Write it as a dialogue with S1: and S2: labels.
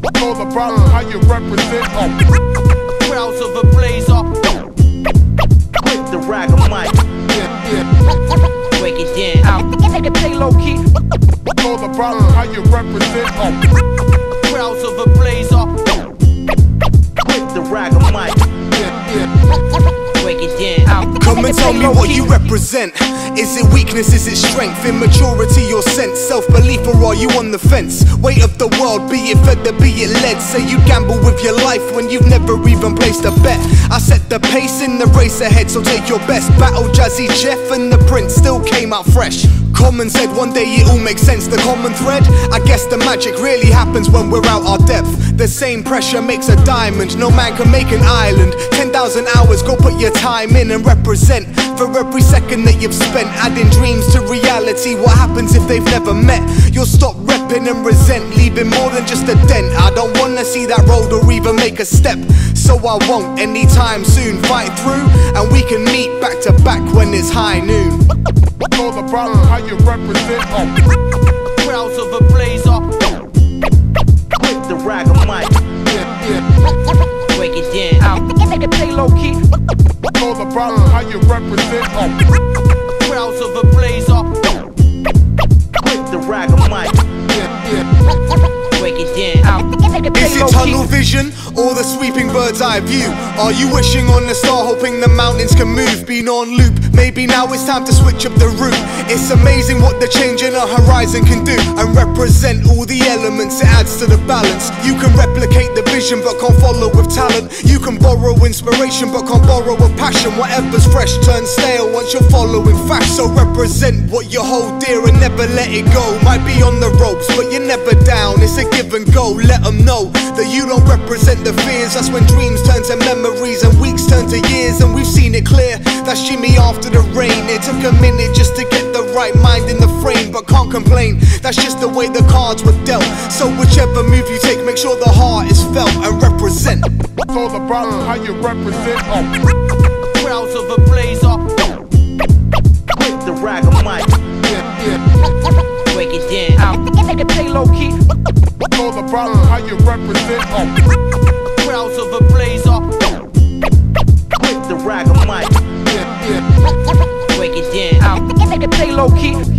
S1: Know the problem, how you represent.
S2: Crowds of a blazer. With the rag of mic. Break it down. Play low key.
S1: Know the problem, how you represent.
S2: Crowds of a blazer. With the rag of mic. Break it down.
S3: Come and tell me what you represent. Is it weakness, is it strength, immaturity or sense, self-belief, or are you on the fence? Weight of the world, be it fed or be it led. Say you gamble with your life when you've never even placed a bet. I set the pace in the race ahead, so take your best. Battle Jazzy Jeff and the Prince still came out fresh. Common said one day it all makes sense. The common thread, I guess the magic really happens when we're out our depth. The same pressure makes a diamond, no man can make an island. 10,000 hours, go put your time in and represent. For every second that you've spent adding dreams to reality, what happens if they've never met? You'll stop repping and resent, leaving more than just a dent. I don't wanna see that road or even make a step, so I won't anytime soon. Fight through and we can meet back to back when it's high noon.
S1: Know the problem, how you represent.
S2: Crowds of a blazer. With the rag of mic. Break it down. Play low key.
S1: Know the problem, how you represent.
S2: Crowds of a blazer. With the rag of mic. Break it down.
S3: Is it tunnel vision or the sweeping bird's eye view? Are you wishing on a star, hoping the mountains can move? Been on loop, maybe now it's time to switch up the route. It's amazing what the change in a horizon can do, and represent all the elements, it adds to the balance. You can replicate the vision but can't follow with talent. You can borrow inspiration but can't borrow a passion. Whatever's fresh turns stale once you're following facts. So represent what you hold dear and never let it go. Might be on the ropes but you're never down, it's a give and go. Let them know that you don't represent the fears. That's when dreams turn to memories and weeks turn to years, and we've seen it clear. That's Jimmy after the rain. It took a minute just to get the right mind in the frame, but can't complain, that's just the way the cards were dealt. So whichever move you take, make sure the heart is felt and represent.
S1: Know the problem, how you represent.
S2: Crowds of a blazer. With the rag of mic. Break it down. Play low key.
S1: Know the problem, how you represent.
S2: Crowds of a blazer. With the rag of mic. Break it down. Play low key.